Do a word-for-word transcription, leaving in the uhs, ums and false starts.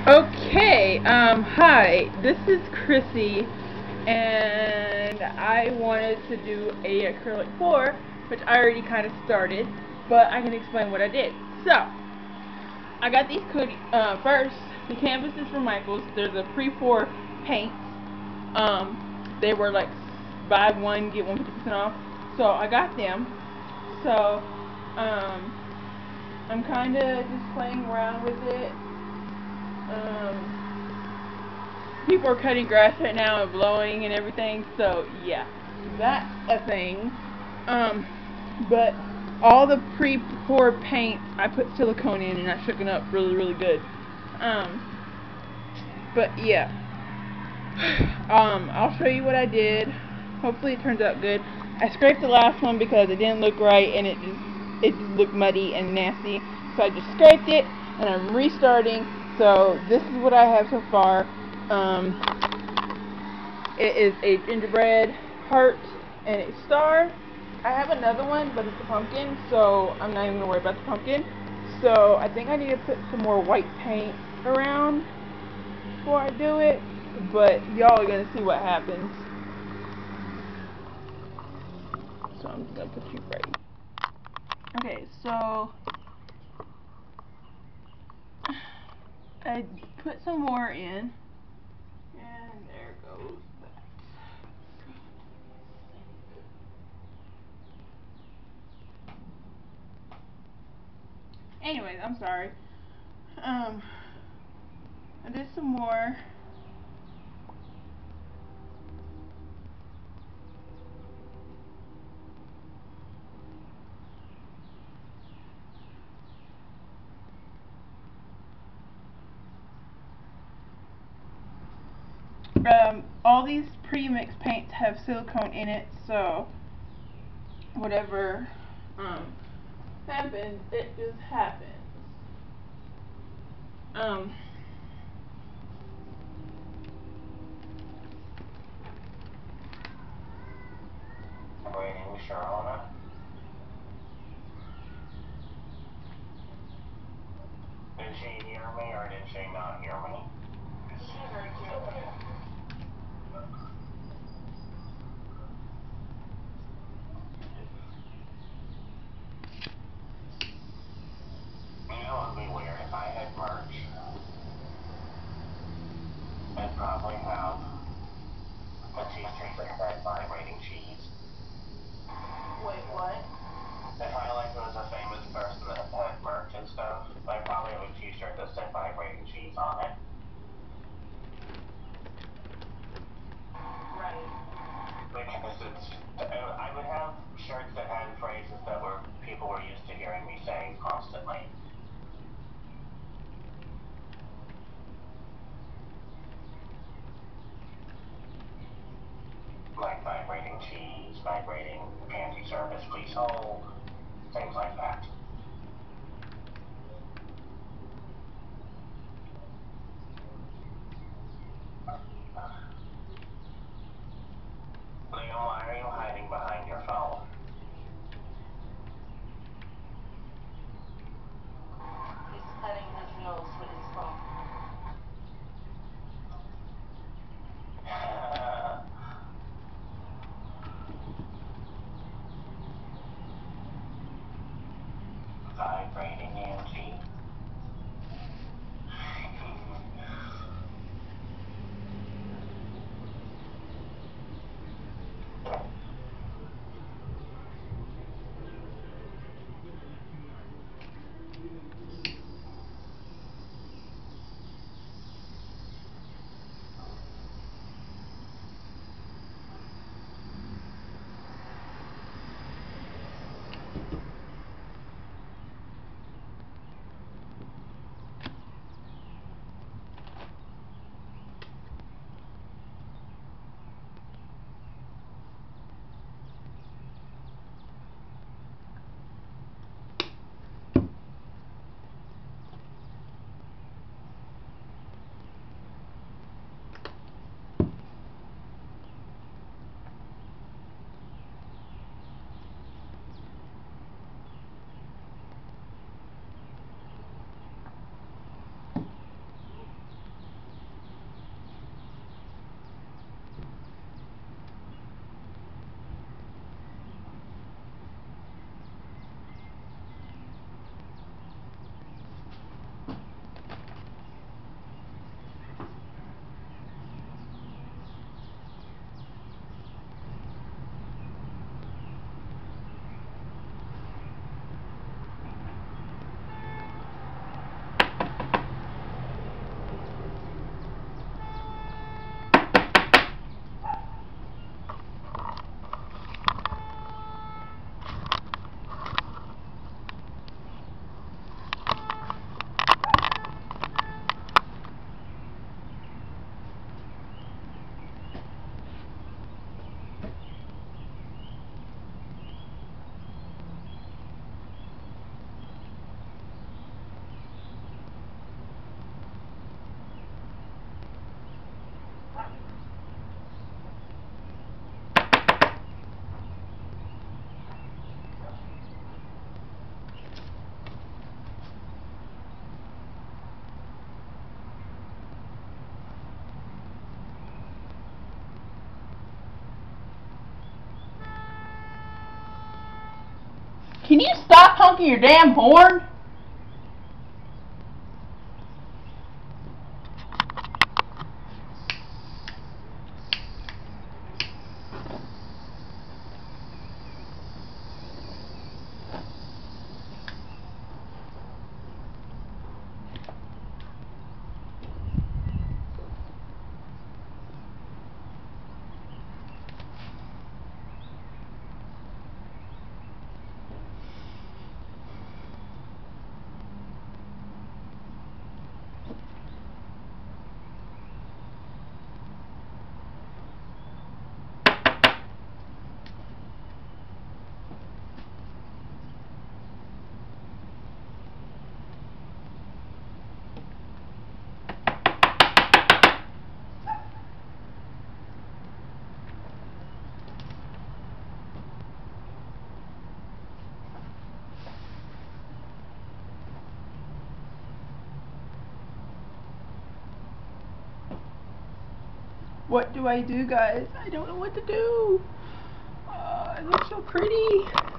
Okay, um, hi, this is Chrissy, and I wanted to do a acrylic pour, which I already kind of started, but I can explain what I did. So, I got these cookies, uh, first, the canvas is from Michaels. There's a pre-pour paints. Um, they were like, buy one, get one fifty percent off, so I got them. So, um, I'm kind of just playing around with it. Um, people are cutting grass right now and blowing and everything, so yeah, that's a thing. Um, but all the pre-poured paint, I put silicone in and I shook it up really, really good. Um, but yeah, um, I'll show you what I did. Hopefully it turns out good. I scraped the last one because it didn't look right and it just it just looked muddy and nasty. So I just scraped it and I'm restarting. So this is what I have so far. Um, it is a gingerbread heart and a star. I have another one, but it's a pumpkin, so I'm not even gonna worry about the pumpkin. So I think I need to put some more white paint around before I do it, but y'all are gonna see what happens. So I'm just gonna put you right. Okay, so I put some more in, and there goes that. Anyways, I'm sorry. Um, I did some more. Um, all these pre-mixed paints have silicone in it, so whatever um, happens, it just happens. Um, Waiting, Sharona. Did she hear me or did she not hear me? She heard you. You know, it would be weird if I had merch. I'd probably have a t-shirt that said vibrating cheese. Wait, what? If I like was a famous person that had merch and stuff, I'd probably have a t-shirt that said vibrating cheese on it. Right. Because it's, I would have shirts that had phrases that were people were used to hearing me say constantly. Like vibrating cheese, vibrating panty service, please hold, things like that. Leo, why are you hiding behind your phone? He's cutting his nose with his phone. Can you stop honking your damn horn? What do I do, guys? I don't know what to do. Uh, it looks so pretty.